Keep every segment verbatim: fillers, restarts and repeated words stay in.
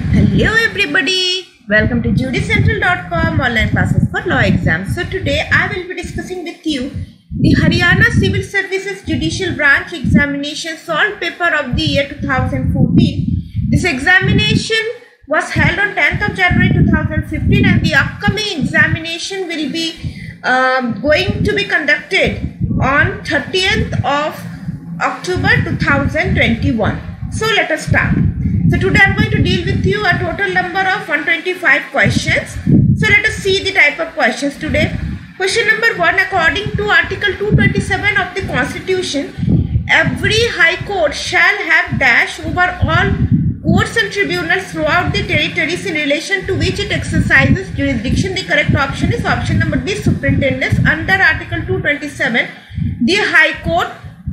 Hello everybody, welcome to judy central dot com online classes for law exams. So today I will be discussing with you the Haryana Civil Services Judicial Branch Examination Solved Paper of the year two thousand fourteen. This examination was held on tenth of January two thousand fifteen and the upcoming examination will be um, going to be conducted on thirtieth of October two thousand twenty-one. So let us start. So today I am going to deal with you a total number of one hundred twenty-five questions. So let us see the type of questions today. Question number one, according to Article two twenty-seven of the Constitution, every High Court shall have dash over all courts and tribunals throughout the territories in relation to which it exercises jurisdiction. The correct option is option number B, superintendence. Under Article two twenty-seven, the High Court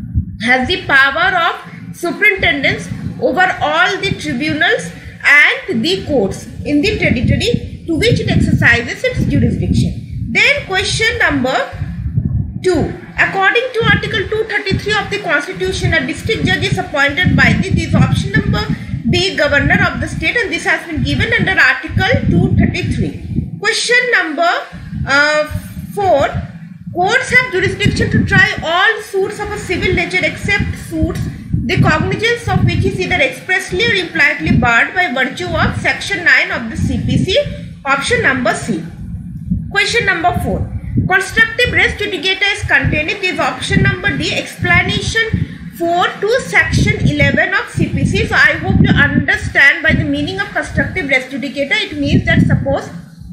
has the power of superintendence over all the tribunals and the courts in the territory to which it exercises its jurisdiction. Then question number two. According to Article two thirty-three of the Constitution, a district judge is appointed by the, this option number B, governor of the state, and this has been given under Article two thirty-three. Question number uh, four. Courts have jurisdiction to try all suits of a civil nature except suits the cognizance of which is either expressly or impliedly barred by virtue of Section nine of the C P C, option number C. Question number four. Constructive res judicata is contained in this option number D, explanation four to Section eleven of C P C. So I hope you understand by the meaning of constructive res judicata. It means that suppose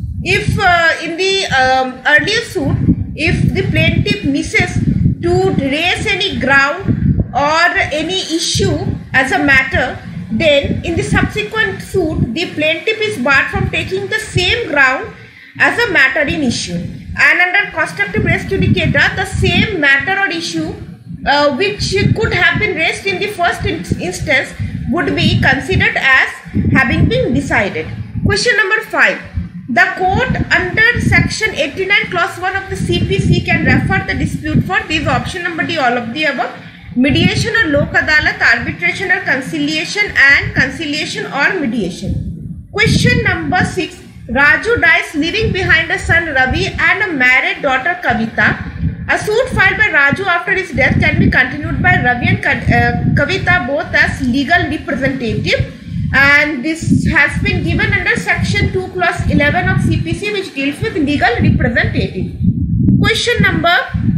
if uh, in the um, earlier suit, if the plaintiff misses to raise any ground or any issue as a matter, then in the subsequent suit the plaintiff is barred from taking the same ground as a matter in issue. And under constructive res judicata, the same matter or issue uh, which could have been raised in the first in instance would be considered as having been decided. Question number five. The court under Section eighty-nine clause one of the C P C can refer the dispute for this option number D, all of the above. Mediation or lok adalat, arbitration or conciliation, and conciliation or mediation. Question number six. Raju dies leaving behind a son Ravi and a married daughter Kavita. A suit filed by Raju after his death can be continued by Ravi and Kavita both as legal representative, and this has been given under Section two clause eleven of C P C, which deals with legal representative. Question number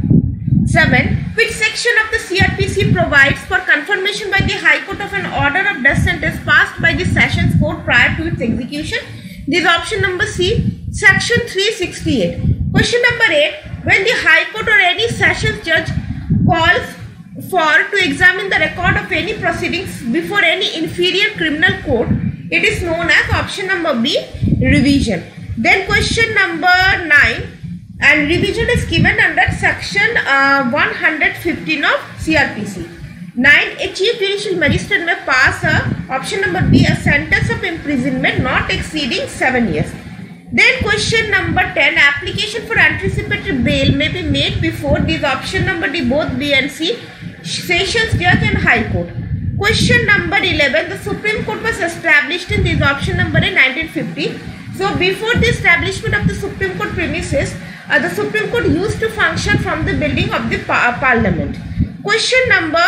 seven. Which section of the C R P C provides for confirmation by the High Court of an order of death sentence passed by the Sessions Court prior to its execution? This is option number C, Section three sixty-eight. Question number eight. When the High Court or any Sessions judge calls for to examine the record of any proceedings before any inferior criminal court, it is known as option number B, revision. Then question number nine. And revision is given under section uh, one hundred fifteen of C R P C. nine. A chief judicial magistrate may pass a option number B, a sentence of imprisonment not exceeding seven years. Then question number ten. Application for anticipatory bail may be made before this option number D, both B and C, Sessions Judge and High Court. Question number eleven. The Supreme Court was established in this option number in nineteen fifty. So before the establishment of the Supreme Court premises, Uh, the Supreme Court used to function from the building of the par Parliament. Question number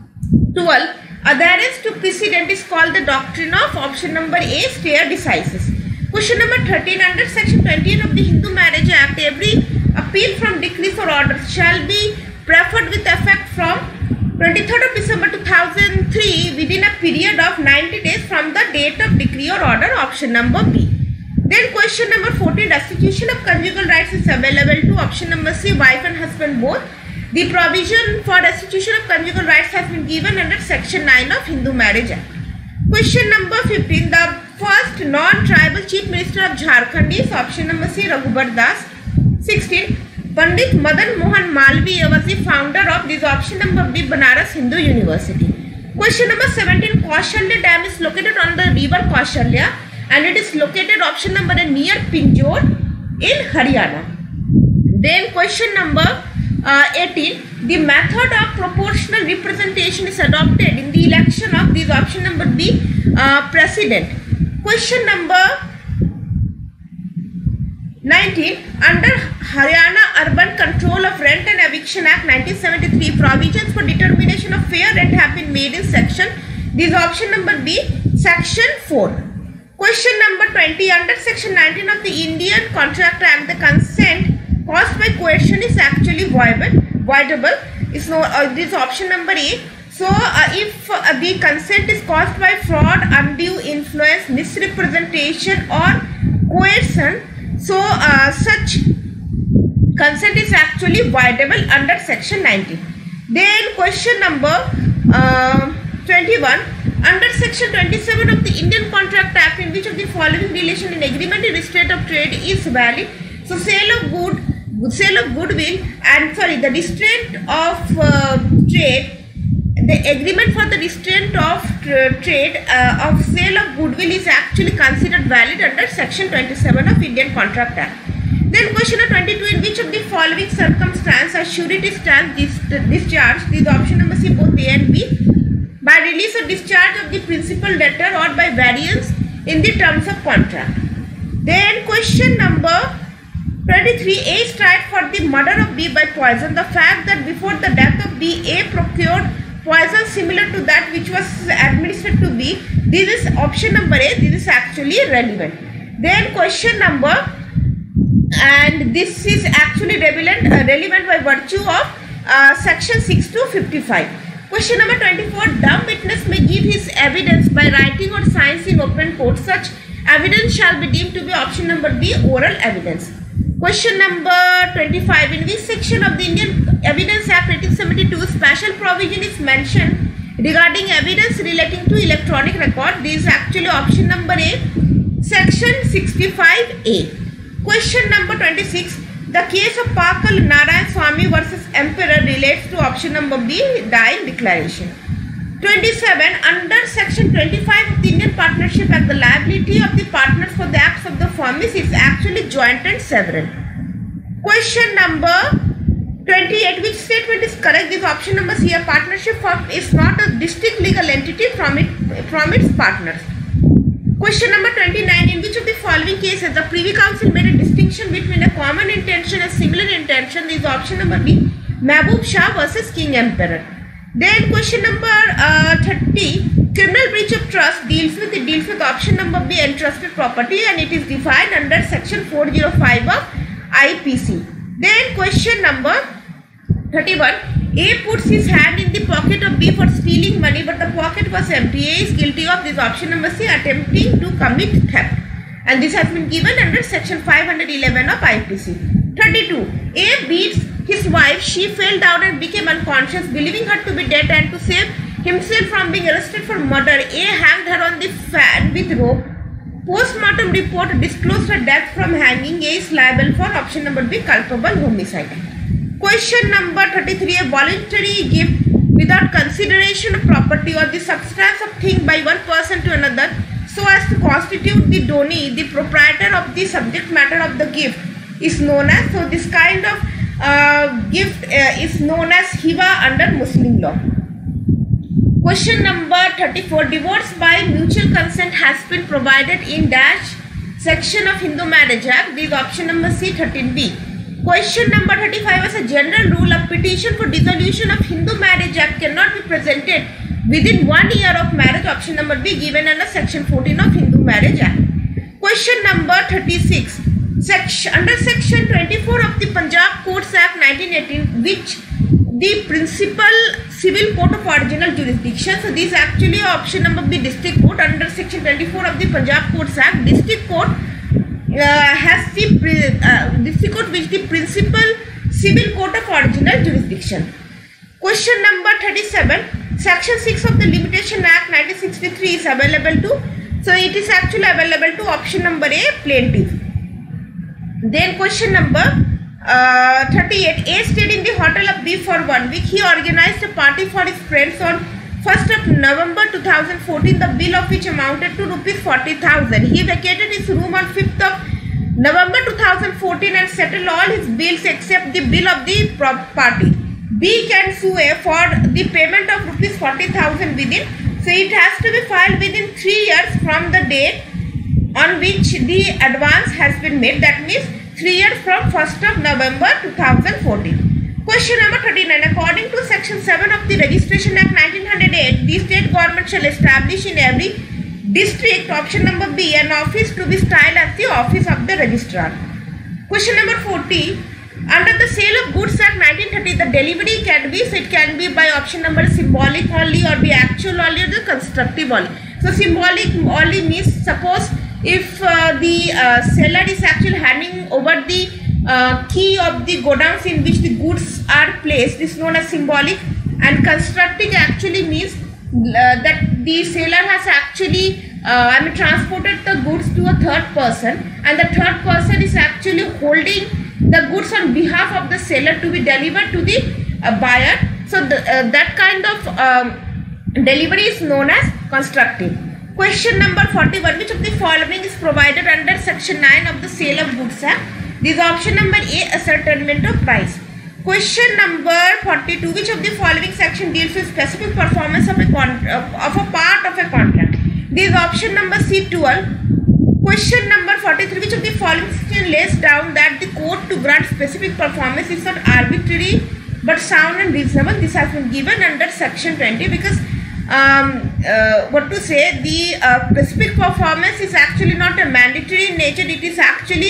twelve. Adherence to precedent is called the doctrine of option number A, stare decisis. Question number thirteen. Under Section twenty-eight of the Hindu Marriage Act, every appeal from decrees or orders shall be preferred with effect from twenty-third of December two thousand three within a period of ninety days from the date of decree or order, option number B. Then question number fourteen. Restitution of conjugal rights is available to option number C, wife and husband both. The provision for restitution of conjugal rights has been given under Section nine of Hindu Marriage Act. Question number fifteen. The first non-tribal chief minister of Jharkhand is option number C, Raghubar Das. sixteen. Pandit Madan Mohan Malviya was the founder of this option number B, Banaras Hindu University. Question number seventeen. Kaushalya Dam is located on the river Kaushalya, and it is located option number A, near Pinjore in Haryana. Then question number uh, eighteen. The method of proportional representation is adopted in the election of this option number B, uh, president. Question number nineteen. Under Haryana Urban Control of Rent and Eviction Act nineteen seventy-three, provisions for determination of fair rent have been made in section. This is option number B, section four. Question number twenty. Under section nineteen of the Indian Contract Act, the consent caused by coercion is actually voidable. Voidable. Is no. Uh, this is option number A. So, uh, if uh, the consent is caused by fraud, undue influence, misrepresentation, or coercion, so uh, such consent is actually voidable under section nineteen. Then question number uh, twenty-one. Under section twenty-seven of the Indian Contract Act, in which of the following relation in agreement in restraint of trade is valid? So sale of good, sale of goodwill, and sorry, the restraint of uh, trade. The agreement for the restraint of tra trade uh, of sale of goodwill is actually considered valid under section twenty-seven of Indian Contract Act. Then question number twenty-two. In which of the following circumstances a surety stands dis discharged? This is option number C, both A and B. By release or discharge of the principal debtor or by variance in the terms of contract. Then question number twenty-three. A is tried for the murder of B by poison. The fact that before the death of B, A procured poison similar to that which was administered to B. This is option number A. This is actually relevant. Then question number, and this is actually relevant, uh, relevant by virtue of uh, section six to fifty-five. Question number twenty-four. Dumb witness may give his evidence by writing or signs in open court. Such evidence shall be deemed to be option number B, oral evidence. Question number twenty-five. In which section of the Indian Evidence Act nineteen seventy-two special provision is mentioned regarding evidence relating to electronic record? This is actually option number A, section sixty-five A. Question number twenty-six. The case of Pakal Narayan Swamy versus Emperor relates to option number B, dying declaration. twenty-seven. Under section twenty-five of the Indian Partnership Act, the liability of the partners for the acts of the firm is actually joint and several. Question number twenty-eight. Which statement is correct? This option number C. A partnership firm is not a distinct legal entity from it from its partners. Question number twenty-nine. In which of the following cases the Privy Council made a distinction between a common intention and similar intention? This is option number B, Mehboob Shah versus King Emperor. Then question number uh, thirty. Criminal breach of trust deals with it deals with option number B, entrusted property, and it is defined under section four oh five of I P C. Then question number thirty-one. A puts his hand in the pocket of B for stealing money, but the pocket was empty. A is guilty of this option number C, attempting to commit theft, and this has been given under section five hundred eleven of I P C. thirty-two. A beats his wife. She fell down and became unconscious. Believing her to be dead and to save himself from being arrested for murder, A hanged her on the fan with rope. Post-mortem report disclosed her death from hanging. A is liable for option number B, culpable homicide. Question number thirty-three. A voluntary gift without consideration of property or the substance of thing by one person to another so as to constitute the donee, the proprietor of the subject matter of the gift, is known as, so this kind of uh, gift uh, is known as hiba under Muslim law. Question number thirty-four. Divorce by mutual consent has been provided in dash section of Hindu Marriage Act. This is option number C, thirteen B. Question number thirty-five. As a general rule, a petition for dissolution of Hindu Marriage Act cannot be presented within one year of marriage. Option number B, given under section fourteen of Hindu Marriage Act. Question number thirty-six. Section, under section twenty-four of the Punjab Courts Act nineteen eighteen, which the principal civil court of original jurisdiction. So this is actually option number B, district court. Under section twenty-four of the Punjab Courts Act, district court uh, has the uh, district court which the principal civil court of original jurisdiction. Question number thirty-seven. Section six of the Limitation Act nineteen sixty-three is available to, so it is actually available to option number A, plaintiff. Then question number uh, thirty-eight. A stayed in the hotel of B for one week. He organized a party for his friends on first of November two thousand fourteen, the bill of which amounted to rupees forty thousand. He vacated his room on fifth of November two thousand fourteen and settled all his bills except the bill of the party. B can sue A for the payment of rupees forty thousand within, so it has to be filed within three years from the date on which the advance has been made, that means three years from first of November two thousand fourteen. Question number thirty-nine. According to section seven of the Registration Act nineteen oh eight, the state government shall establish in every district, option number B, an office to be styled as the office of the registrar. Question number forty. Under the Sale of Goods Act nineteen thirty, the delivery can be, so it can be by option number symbolic only, or be actual only, or the constructive only. So symbolic only means, suppose if uh, the uh, seller is actually handing over the uh, key of the godowns in which the goods are placed, is known as symbolic. And constructive actually means uh, that the seller has actually uh, I mean transported the goods to a third person, and the third person is actually holding the goods on behalf of the seller to be delivered to the uh, buyer. So the, uh, that kind of um, delivery is known as constructive. Question number forty-one. Which of the following is provided under section nine of the Sale of Goods Act? This is option number A, ascertainment of price. Question number forty-two. Which of the following section deals with specific performance of a, con of a part of a contract? This is option number C, twelve. Question number forty-three. Which of the following section lays down that the court to grant specific performance is not arbitrary but sound and reasonable? This has been given under section twenty, because um, uh, what to say, the uh, specific performance is actually not a mandatory in nature. It is actually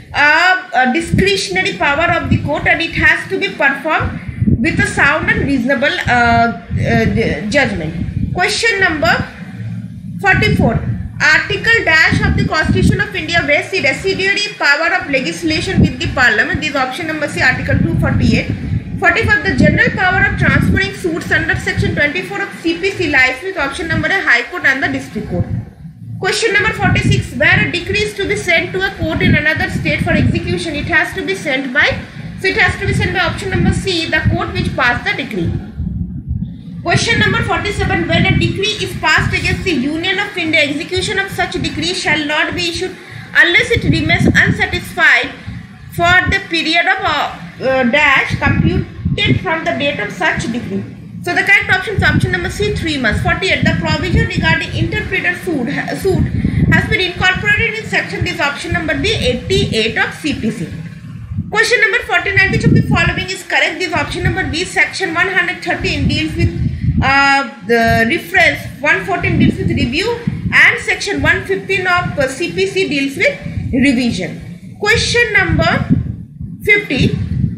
a, a discretionary power of the court, and it has to be performed with a sound and reasonable uh, uh, judgment. Question number forty-four. Article dash of the Constitution of India vests the residuary power of legislation with the Parliament. This is option number C, Article two forty-eight. forty-five. The general power of transferring suits under section twenty-four of C P C lies with option number A, High Court and the District Court. Question number forty-six. Where a decree is to be sent to a court in another state for execution, it has to be sent by, so it has to be sent by option number C, the court which passed the decree. Question number forty-seven. When a decree is passed against the Union of India, execution of such decree shall not be issued unless it remains unsatisfied for the period of uh, uh, dash computed from the date of such decree. So the correct option is option number C, three months. forty-eight. The provision regarding interpreter suit, suit has been incorporated in section, this option number B, eighty-eight of C P C. Question number forty-nine. Which of the following is correct? This option number B, section one hundred thirteen deals with uh, the reference, one fourteen deals with review, and section one fifteen of uh, C P C deals with revision. Question number fifty.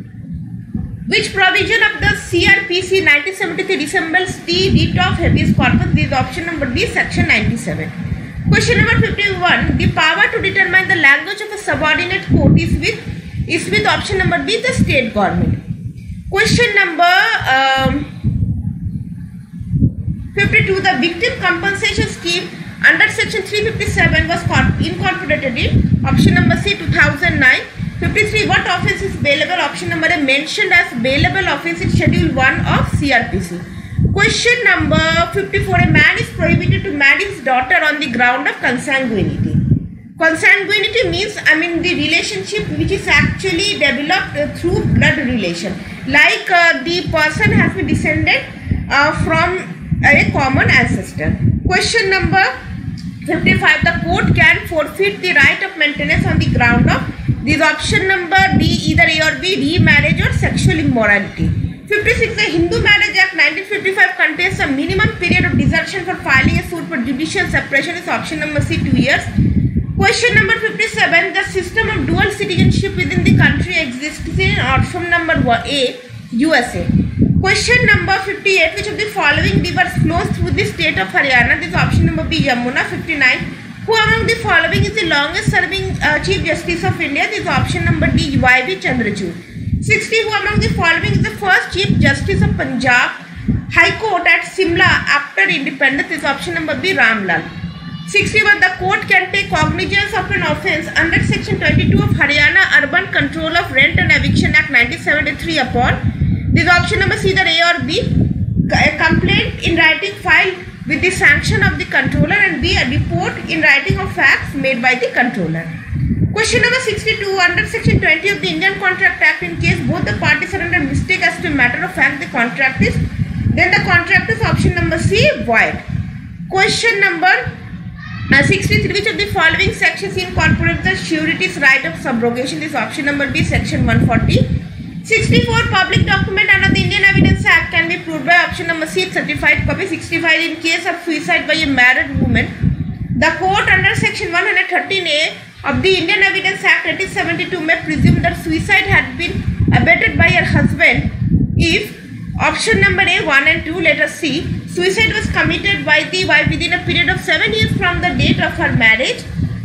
Which provision of the C R P C nineteen seventy-three resembles the writ of habeas corpus? This is option number B, section ninety-seven. Question number fifty-one. The power to determine the language of a subordinate court is with is with option number B, the state government. Question number um, fifty-two. The victim compensation scheme under section three fifty-seven was incorporated in option number C, two thousand nine. fifty-three. What offence is bailable? Option number A, mentioned as bailable offence in schedule one of C R P C. Question number fifty-four. A man is prohibited to marry his daughter on the ground of consanguinity. Consanguinity means, I mean, the relationship which is actually developed uh, through blood relation. Like uh, the person has been descended uh, from a common ancestor. Question number fifty-five. The court can forfeit the right of maintenance on the ground of, this option number D, either A or B, remarriage or sexual immorality. fifty-six. The Hindu Marriage Act nineteen fifty-five contains a minimum period of desertion for filing a suit for judicial separation, is option number C, two years. Question number fifty-seven. The system of dual citizenship within the country exists in option number A, U S A. Question number fifty-eight. Which of the following rivers flows through the state of Haryana? This is option number B, Yamuna. fifty-nine. Who among the following is the longest serving uh, Chief Justice of India? This is option number D, Y V Chandrachud. sixty. Who among the following is the first Chief Justice of Punjab High Court at Simla after independence? This is option number B, Ramlal. sixty-one. The court can take cognizance of an offence under section twenty-two of Haryana Urban Control of Rent and Eviction Act nineteen seventy-three upon, this is option number C, either A or B, a complaint in writing filed with the sanction of the controller, and B, a report in writing of facts made by the controller. Question number sixty-two. Under section twenty of the Indian Contract Act, in case both the parties are under mistake as to a matter of fact, the contract is, then the contract is option number C, void. Question number uh, sixty-three. Which of the following section transactions incorporate the surety's right of subrogation. This is option number B, section one forty. sixty-four, public document under the Indian Evidence Act can be proved by option number C, certified copy. sixty-five, in case of suicide by a married woman, the court under section one thirteen A of the Indian Evidence Act eighteen seventy-two may presume that suicide had been abetted by her husband if option number A, one and two, letter C, suicide was committed by the wife within a period of seven years from the date of her marriage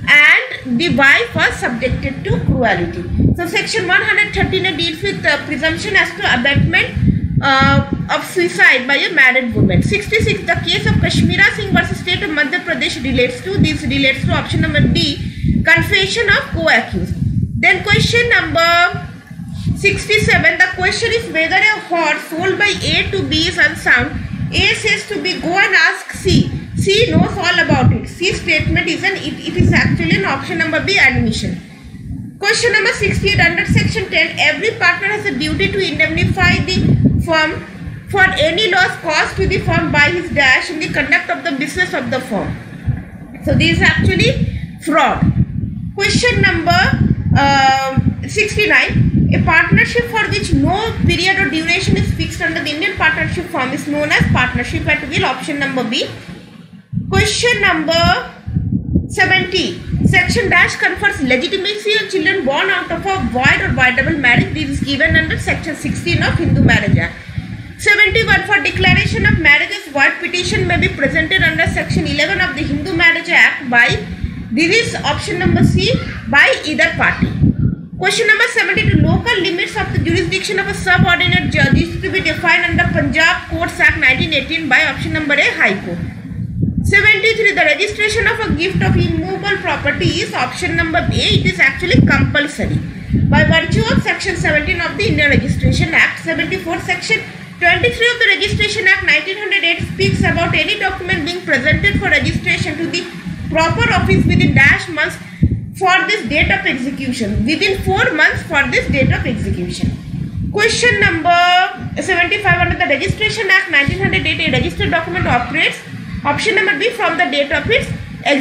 and the wife was subjected to cruelty. So section one thirteen A deals with uh, presumption as to abetment uh, of suicide by a married woman. sixty-six, the case of Kashmira Singh versus State of Madhya Pradesh relates to, this relates to option number D, confession of co-accused. Then question number sixty-seven, the question is whether a horse sold by A to B is unsound. A says to B, go and ask C. C knows all about it. C statement is an, it, it is actually an option number B, admission. Question number sixty-eight, under section ten, every partner has a duty to indemnify the firm for any loss caused to the firm by his dash in the conduct of the business of the firm. So this is actually fraud. Question number uh, sixty-nine, a partnership for which no period or duration is fixed under the Indian partnership form is known as partnership at will, option number B. Question number seventy, section dash confers legitimacy on children born out of a void or voidable marriage. This is given under section sixteen of Hindu Marriage Act. seventy-one, for declaration of marriage as void, petition may be presented under section eleven of the Hindu Marriage Act by, this is option number C, by either party. Question number seventy-two, local limits of the jurisdiction of a subordinate judge is to be defined under Punjab Courts Act nineteen eighteen by option number A, High Court. seventy-three, the registration of a gift of immovable property is option number A, it is actually compulsory by virtue of section seventeen of the Indian Registration Act. seventy-four, section twenty-three of the Registration Act nineteen oh eight speaks about any document being presented for registration to the proper office within dash months for this date of execution, within four months for this date of execution. Question number seventy-five, under the Registration Act nineteen oh eight, a registered document operates, option number B, from the date of its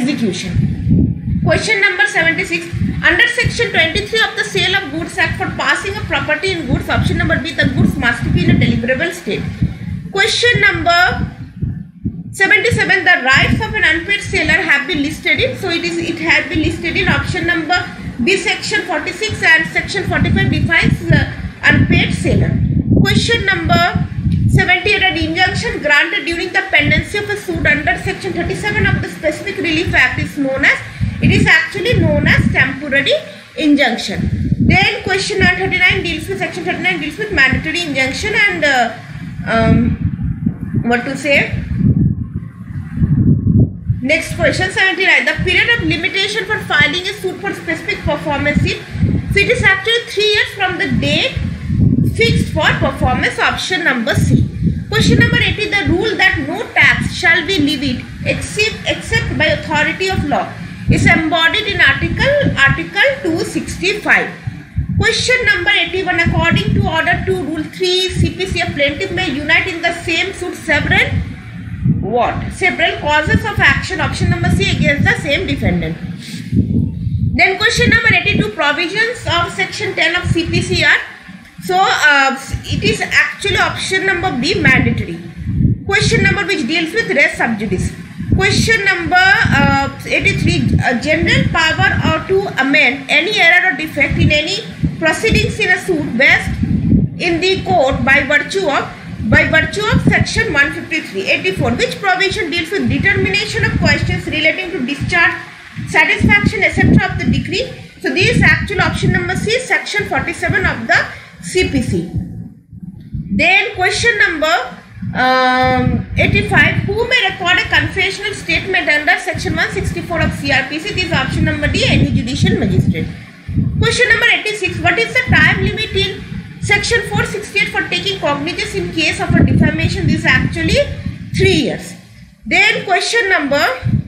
execution. Question number seventy-six, under section twenty-three of the Sale of Goods Act, for passing a property in goods, option number B, the goods must be in a deliverable state. Question number seventy-seven, the rights of an unpaid seller have been listed in, so it is it has been listed in option number B, section forty-six, and section forty-five defines uh, unpaid seller. Question number seventy-eight, an injunction granted during the pendency of a suit under section thirty-seven of the Specific Relief Act is known as, it is actually known as temporary injunction. Then question number thirty-nine deals with, section thirty-nine deals with mandatory injunction and uh, um, what to say. Next question, seventy-nine, the period of limitation for filing a suit for specific performance is, so it is actually three years from the date fixed for performance, option number C. Question number eighty, the rule that no tax shall be levied except, except by authority of law is embodied in article, article two sixty-five. Question number eighty-one, according to order two, rule three, C P C, a plaintiff may unite in the same suit several what? Several causes of action, option number C, against the same defendant. Then question number eighty-two, provisions of section ten of C P C are, so uh, it is actually option number B, mandatory. Question number which deals with res sub judice. Question number uh, eighty-three, uh, general power or to amend any error or defect in any proceedings in a suit based in the court by virtue of by virtue of section one fifty-three. eighty-four, which provision deals with determination of questions relating to discharge, satisfaction, et cetera of the decree. So this is actual option number C, section forty-seven of the C P C. Then question number um, eighty-five, who may record a confessional statement under section one sixty-four of C R P C? This is option number D, any judicial magistrate. Question number eighty-six, what is the time limit in section four sixty-eight for taking cognizance in case of a defamation? This is actually three years. Then question number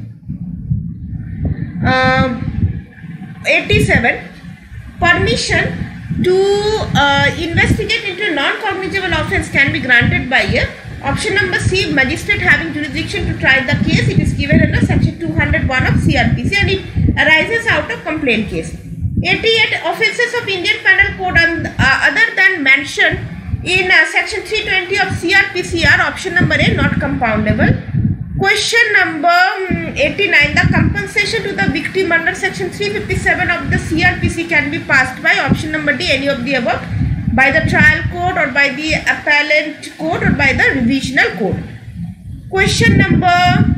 uh, eighty-seven, permission to uh, investigate into non-cognizable offence can be granted by a, option number C, magistrate having jurisdiction to try the case. It is given under section two hundred one of C R P C and it arises out complaint case. eighty-eight offences of Indian Penal Code and, uh, other than mentioned in uh, section three twenty of C R P C are option number A, not compoundable. Question number um, eighty-nine, the compensation to the victim under section three fifty-seven of the C R P C can be passed by option number D, any of the above, by the trial court or by the appellate court or by the revisional court. Question number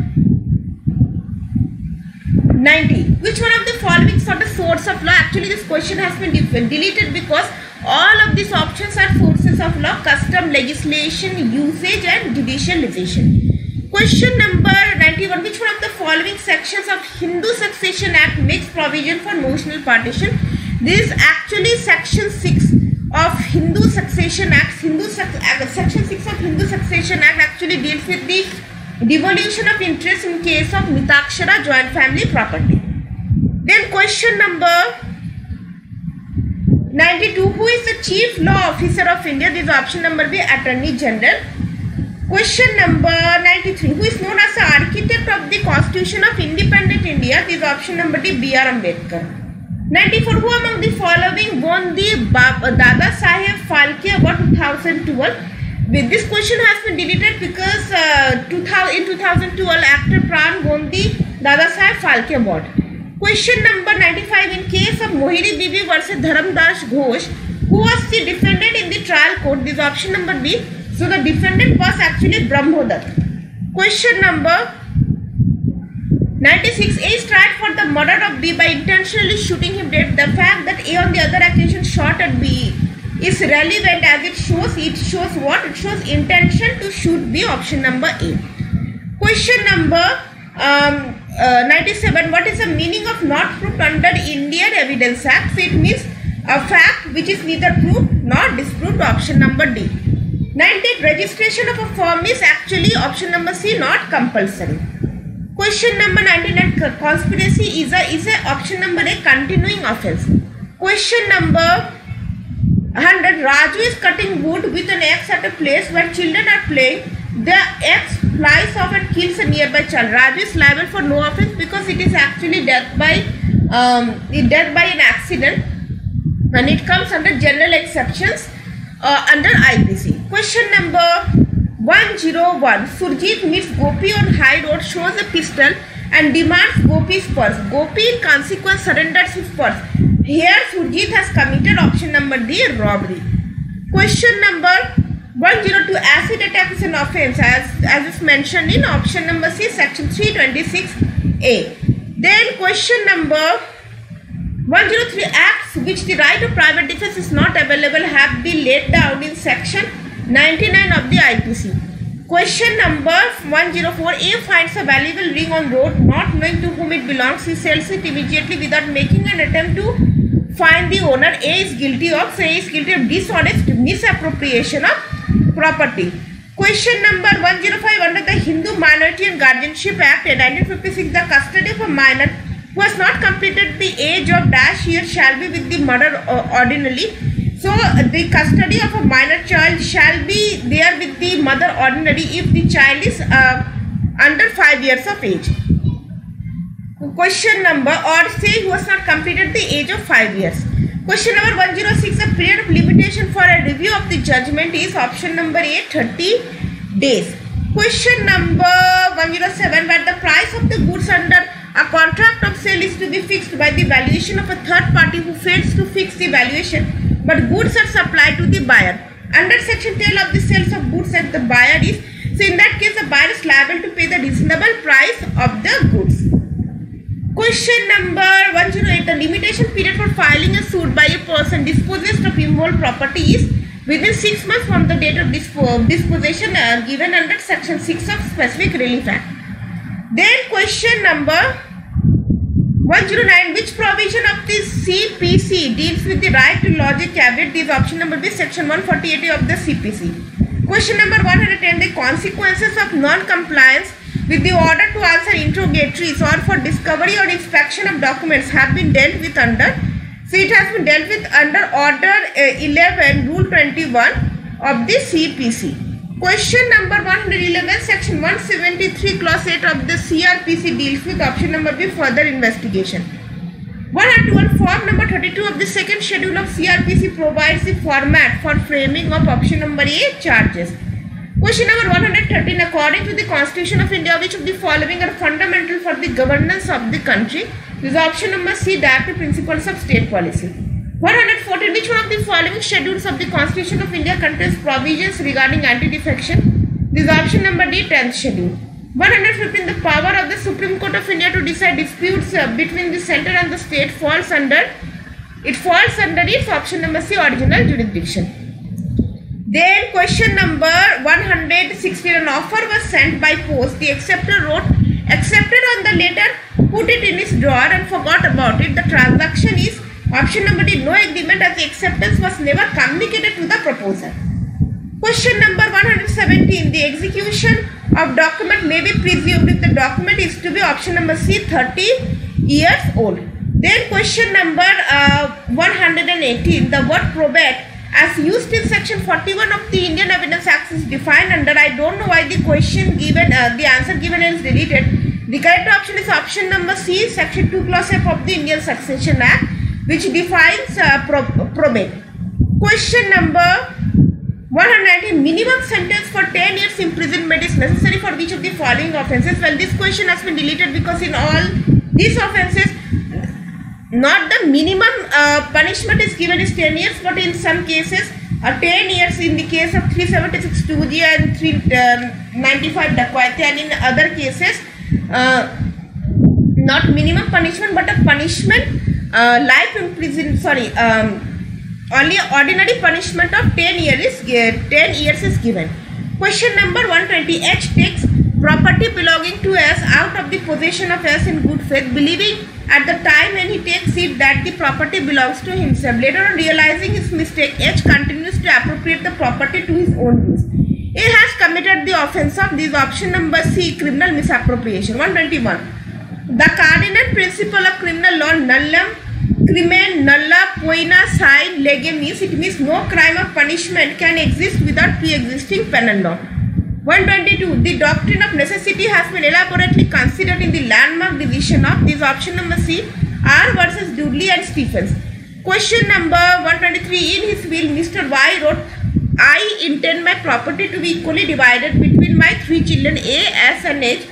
ninety, which one of the following are the source of law? Actually this question has been deleted because all of these options are sources of law: custom, legislation, usage and judicialization. Question number ninety-one, which one of the following sections of Hindu Succession Act makes provision for notional partition? This is actually section six of Hindu Succession Act. Hindu section six of Hindu Succession Act actually deals with the devolution of interest in case of Mitakshara joint family property. Then question number ninety-two, who is the Chief Law Officer of India? This is option number B, Attorney General. Question number ninety-three, who is known as the architect of the Constitution of Independent India? This is option number D, B R Ambedkar. ninety-four, who among the following won the Dada Saheb Phalke Award two thousand twelve? This question has been deleted because uh, in two thousand twelve actor Pran won the Dada Saheb Phalke Award. Question number ninety-five, in case of Mohini Bibi versus Dharamdas Ghosh, who was the defendant in the trial court? This is option number B. So the defendant was actually Brahmodat. Question number ninety-six, A is tried for the murder of B by intentionally shooting him dead. The fact that A on the other occasion shot at B is relevant as it shows, it shows what? It shows intention to shoot B, option number A. Question number um, uh, ninety-seven, what is the meaning of not proved under Indian Evidence Act? So it means a fact which is neither proved nor disproved, option number D. ninety-eight, registration of a firm is actually option number C, not compulsory. Question number ninety-nine, conspiracy is a is a option number A, continuing offense. Question number one hundred, Raju is cutting wood with an axe at a place where children are playing. The axe flies off and kills a nearby child. Raju is liable for no offense because it is actually death by um, death by an accident, and it comes under general exceptions uh, under I P C. Question number one oh one, Surjit meets Gopi on high road, shows a pistol and demands Gopi's purse. Gopi in consequence surrenders his purse. Here Surjit has committed option number D, robbery. Question number one oh two, acid attack is an offence as, as is mentioned in option number C, section three twenty-six A. Then question number one oh three, acts which the right of private defence is not available have been laid down in section ninety-nine of the I P C. Question number one oh four, A finds a valuable ring on road, not knowing to whom it belongs. He sells it immediately without making an attempt to find the owner. A is guilty of, so A is guilty of dishonest misappropriation of property. Question number one oh five, under the Hindu Minority and Guardianship Act nineteen fifty-six, the custody of a minor who has not completed the age of dash years shall be with the mother uh, ordinarily. So the custody of a minor child shall be there with the mother ordinary if the child is uh, under five years of age. Question number, or say who has not completed the age of five years. Question number one oh six, the period of limitation for a review of the judgment is option number A, thirty days. Question number one oh seven, where the price of the goods under a contract of sale is to be fixed by the valuation of a third party who fails to fix the valuation, but goods are supplied to the buyer. Under section ten of the sales of goods at the buyer is, so in that case the buyer is liable to pay the reasonable price of the goods. Question number one oh eight, the limitation period for filing a suit by a person dispossessed of immovable property is within six months from the date of dispo disposition uh, given under section six of Specific Relief Act. Then question number one oh nine, which provision of the C P C deals with the right to lodge a caveat? This option number B, section one forty-eight of the C P C. Question number one hundred ten, the consequences of non-compliance with the order to answer interrogatories or for discovery or inspection of documents have been dealt with under, so it has been dealt with under order uh, eleven, rule twenty-one of the C P C. Question number one hundred eleven, section one seventy-three, clause eight of the C R P C deals with option number B, further investigation. one hundred twelve form number thirty-two of the second schedule of C R P C provides the format for framing of option number A, charges. Question number one hundred thirteen. According to the Constitution of India, which of the following are fundamental for the governance of the country? This is option number C, Directive Principles of State Policy. one hundred fourteen. Which one of the following schedules of the Constitution of India contains provisions regarding anti-defection? This is option number D, tenth schedule. one hundred fifteen. The power of the Supreme Court of India to decide disputes uh, between the centre and the state falls under, it falls under its option number C, original jurisdiction. Then question number one hundred sixteen. An offer was sent by post. The acceptor wrote accepted on the letter, put it in his drawer and forgot about it. The transaction is option number D, no agreement, as the acceptance was never communicated to the proposer. Question number one hundred seventeen. The execution of document may be presumed if the document is to be option number C, thirty years old. Then question number uh, one hundred eighteen. The word probate as used in section forty-one of the Indian Evidence Act is defined under, I don't know why the question given, uh, the answer given is deleted. The correct option is option number C, section two clause F of the Indian Succession Act, which defines uh, pro probate. Question number one hundred nineteen. Minimum sentence for ten years imprisonment is necessary for which of the following offences? Well, this question has been deleted because in all these offences, not the minimum uh, punishment is given is ten years, but in some cases uh, ten years in the case of three seventy-six two G and three ninety-five dacoity, and in other cases uh, not minimum punishment but a punishment uh, life imprisonment, sorry um, only ordinary punishment of ten years is ten years is given. Question number one hundred twenty. H takes property belonging to S out of the possession of S in good faith, believing at the time when he takes it that the property belongs to himself. Later on, realizing his mistake, H continues to appropriate the property to his own use. A has committed the offence of this option number C, criminal misappropriation. one hundred twenty-one. The cardinal principle of criminal law, nullum crimen nulla poena sine lege, means it means no crime of punishment can exist without pre-existing penal law. one hundred twenty-two. The doctrine of necessity has been elaborately considered in the landmark decision of this option number C, R versus Dudley and Stephens. Question number one hundred twenty-three. In his will, Mister Y wrote, I intend my property to be equally divided between my three children A, S and H.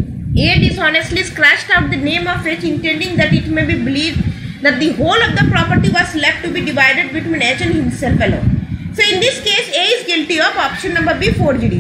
A dishonestly scratched out the name of H, intending that it may be believed that the whole of the property was left to be divided between H and himself alone. So in this case, A is guilty of option number B, forgery.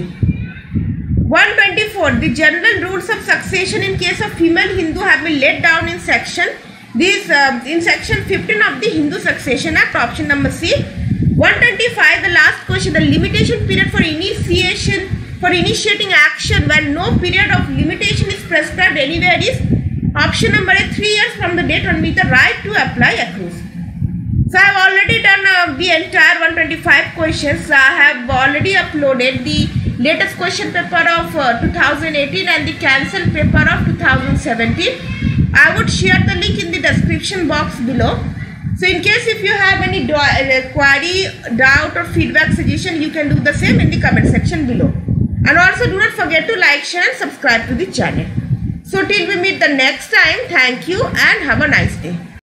one hundred twenty-four. The general rules of succession in case of female Hindu have been laid down in section these uh, in section fifteen of the Hindu Succession Act, option number C. one hundred twenty-five. The last question. The limitation period for initiation for initiating action when no period of limitation is prescribed anywhere is option number A, three years from the date on which the right to apply accrues. So I have already done uh, the entire one hundred twenty-five questions. I have already uploaded the latest question paper of uh, two thousand eighteen and the cancelled paper of two thousand seventeen. I would share the link in the description box below. So in case if you have any do uh, query, doubt or feedback, suggestion, you can do the same in the comment section below. And also do not forget to like, share and subscribe to the channel. So till we meet the next time, thank you and have a nice day.